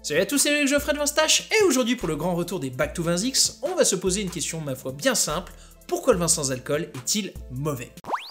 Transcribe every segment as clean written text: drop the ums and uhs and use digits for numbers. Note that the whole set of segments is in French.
Salut à tous, c'est Eric Geoffrey de Vinstache, et aujourd'hui pour le grand retour des Back to 20X, on va se poser une question ma foi bien simple, pourquoi le vin sans alcool est-il mauvais?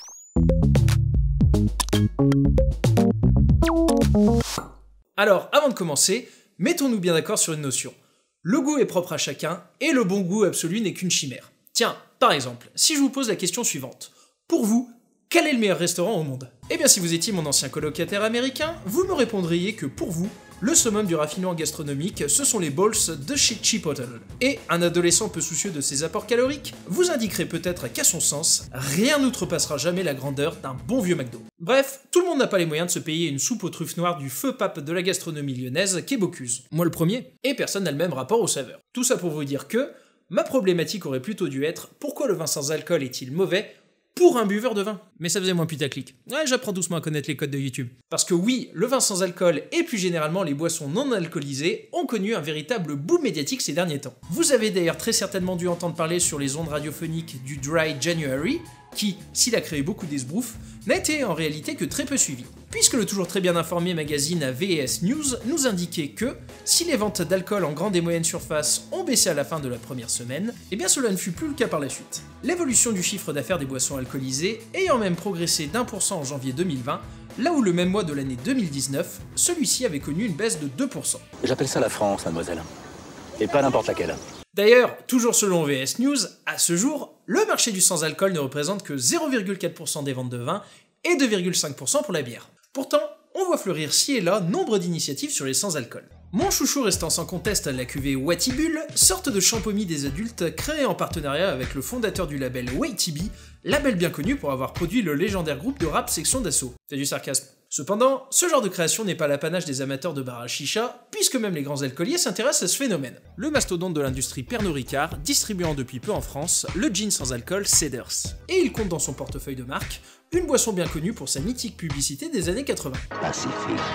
Alors, avant de commencer, mettons-nous bien d'accord sur une notion. Le goût est propre à chacun, et le bon goût absolu n'est qu'une chimère. Tiens, par exemple, si je vous pose la question suivante, pour vous, quel est le meilleur restaurant au monde? Eh bien si vous étiez mon ancien colocataire américain, vous me répondriez que pour vous, le summum du raffinement gastronomique, ce sont les balls de chez Chipotle. Et un adolescent peu soucieux de ses apports caloriques vous indiquerait peut-être qu'à son sens, rien n'outrepassera jamais la grandeur d'un bon vieux McDo. Bref, tout le monde n'a pas les moyens de se payer une soupe aux truffes noires du feu pape de la gastronomie lyonnaise qu'est Bocuse. Moi le premier, et personne n'a le même rapport aux saveurs. Tout ça pour vous dire que ma problématique aurait plutôt dû être pourquoi le vin sans alcool est-il mauvais pour un buveur de vin? Mais ça faisait moins putaclic. Ouais, j'apprends doucement à connaître les codes de YouTube. Parce que oui, le vin sans alcool et plus généralement les boissons non alcoolisées ont connu un véritable boom médiatique ces derniers temps. Vous avez d'ailleurs très certainement dû entendre parler sur les ondes radiophoniques du Dry January, qui, s'il a créé beaucoup d'esbroufs, n'a été en réalité que très peu suivi. Puisque le toujours très bien informé magazine VS News nous indiquait que, si les ventes d'alcool en grande et moyenne surface ont baissé à la fin de la première semaine, eh bien cela ne fut plus le cas par la suite. L'évolution du chiffre d'affaires des boissons alcoolisées ayant même progressé d'1% en janvier 2020, là où le même mois de l'année 2019, celui-ci avait connu une baisse de 2%. J'appelle ça la France, mademoiselle. Et pas n'importe laquelle. D'ailleurs, toujours selon VS News, à ce jour, le marché du sans-alcool ne représente que 0,4% des ventes de vin et 2,5% pour la bière. Pourtant, on voit fleurir ci et là nombre d'initiatives sur les sans-alcool. Mon chouchou restant sans conteste la cuvée Watibull, sorte de champomis des adultes créée en partenariat avec le fondateur du label WayTB, label bien connu pour avoir produit le légendaire groupe de rap Section d'Assaut. C'est du sarcasme. Cependant, ce genre de création n'est pas l'apanage des amateurs de bar à chicha, puisque même les grands alcooliers s'intéressent à ce phénomène. Le mastodonte de l'industrie Pernod Ricard, distribuant depuis peu en France le gin sans alcool Cedars. Et il compte dans son portefeuille de marque une boisson bien connue pour sa mythique publicité des années 80. Pacifique,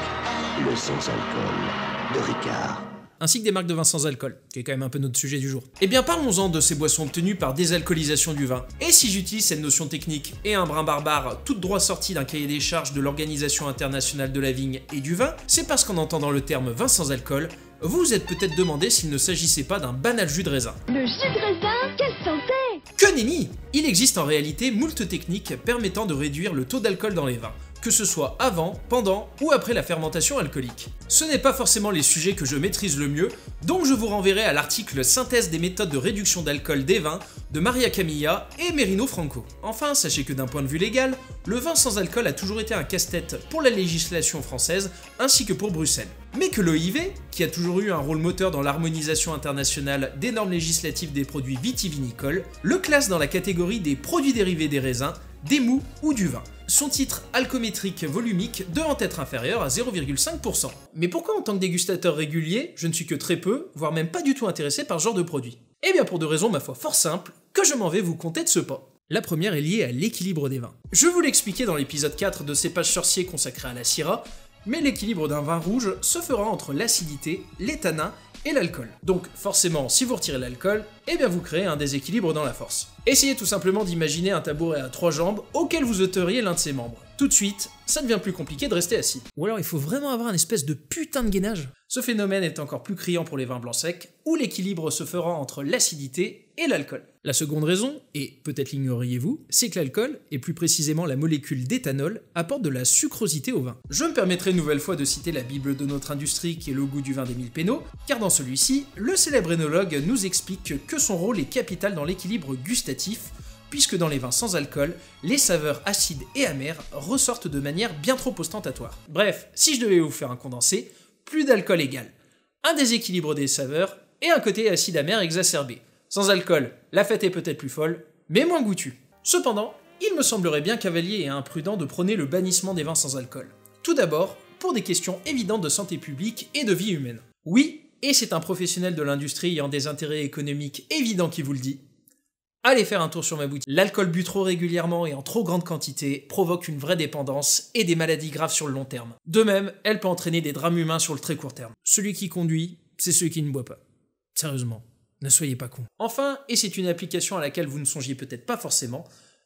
le sans-alcool de Ricard. Ainsi que des marques de vin sans alcool, qui est quand même un peu notre sujet du jour. Eh bien parlons-en de ces boissons obtenues par désalcoolisation du vin. Et si j'utilise cette notion technique et un brin barbare toute droit sortie d'un cahier des charges de l'Organisation internationale de la vigne et du vin, c'est parce qu'en entendant le terme vin sans alcool, vous vous êtes peut-être demandé s'il ne s'agissait pas d'un banal jus de raisin. Le jus de raisin, quelle santé! Que nenni! Il existe en réalité moult techniques permettant de réduire le taux d'alcool dans les vins, que ce soit avant, pendant ou après la fermentation alcoolique. Ce n'est pas forcément les sujets que je maîtrise le mieux, donc je vous renverrai à l'article Synthèse des méthodes de réduction d'alcool des vins de Maria Camilla et Merino Franco. Enfin, sachez que d'un point de vue légal, le vin sans alcool a toujours été un casse-tête pour la législation française ainsi que pour Bruxelles. Mais que l'OIV, qui a toujours eu un rôle moteur dans l'harmonisation internationale des normes législatives des produits vitivinicoles, le classe dans la catégorie des produits dérivés des raisins, des mous ou du vin. Son titre alcométrique volumique devant être inférieur à 0,5%. Mais pourquoi en tant que dégustateur régulier, je ne suis que très peu, voire même pas du tout intéressé par ce genre de produit? Eh bien pour deux raisons ma foi fort simples, que je m'en vais vous conter de ce pas. La première est liée à l'équilibre des vins. Je vous l'expliquais dans l'épisode 4 de Cépage sorcier consacré à la Syrah, mais l'équilibre d'un vin rouge se fera entre l'acidité, les tanins et l'alcool. Donc forcément, si vous retirez l'alcool, eh bien vous créez un déséquilibre dans la force. Essayez tout simplement d'imaginer un tabouret à 3 jambes auquel vous ôteriez l'un de ses membres. Tout de suite, ça devient plus compliqué de rester assis. Ou alors il faut vraiment avoir un espèce de putain de gainage. Ce phénomène est encore plus criant pour les vins blancs secs, où l'équilibre se fera entre l'acidité et l'alcool. La seconde raison, et peut-être l'ignoriez-vous, c'est que l'alcool, et plus précisément la molécule d'éthanol, apporte de la sucrosité au vin. Je me permettrai une nouvelle fois de citer la bible de notre industrie qui est le goût du vin d'Émile Pénaud, car dans celui-ci, le célèbre énologue nous explique que son rôle est capital dans l'équilibre gustatif, puisque dans les vins sans alcool, les saveurs acides et amères ressortent de manière bien trop ostentatoire. Bref, si je devais vous faire un condensé, plus d'alcool égale un déséquilibre des saveurs et un côté acide amer exacerbé. Sans alcool, la fête est peut-être plus folle, mais moins goûtue. Cependant, il me semblerait bien cavalier et imprudent de prôner le bannissement des vins sans alcool. Tout d'abord, pour des questions évidentes de santé publique et de vie humaine. Oui, et c'est un professionnel de l'industrie ayant des intérêts économiques évidents qui vous le dit, allez faire un tour sur ma boutique. L'alcool bu trop régulièrement et en trop grande quantité provoque une vraie dépendance et des maladies graves sur le long terme. De même, elle peut entraîner des drames humains sur le très court terme. Celui qui conduit, c'est celui qui ne boit pas. Sérieusement, ne soyez pas cons. Enfin, et c'est une application à laquelle vous ne songiez peut-être pas forcément,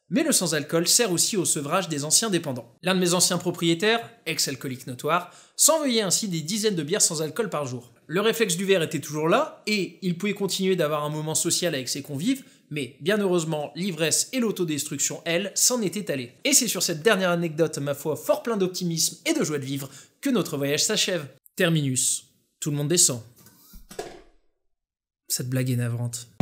Mais le sans-alcool sert aussi au sevrage des anciens dépendants. L'un de mes anciens propriétaires, ex-alcoolique notoire, s'envoyait ainsi des dizaines de bières sans alcool par jour. Le réflexe du verre était toujours là, et il pouvait continuer d'avoir un moment social avec ses convives, mais bien heureusement, l'ivresse et l'autodestruction, elles, s'en étaient allées. Et c'est sur cette dernière anecdote, ma foi, fort plein d'optimisme et de joie de vivre, que notre voyage s'achève. Terminus. Tout le monde descend. Cette blague est navrante.